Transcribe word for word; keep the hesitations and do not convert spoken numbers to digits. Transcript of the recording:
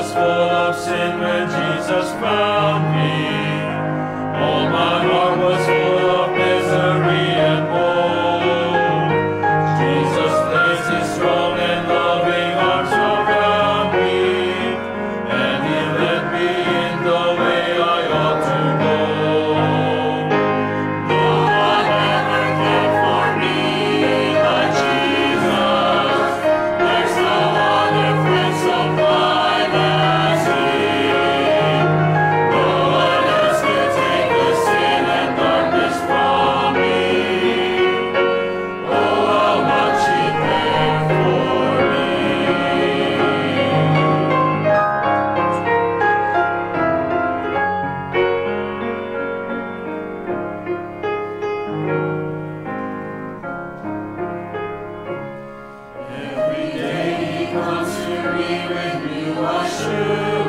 was full of sin when Jesus found me. All my heart was full of misery and woe. Jesus placed his strong and loving arms around me, and he led me in the way I ought to go. No one ever cared for me like Jesus. There's no other friend so fine as he. No one else could take the sin and darkness from me. Oh, how much he cared for me. Every day he comes to me with new assurance.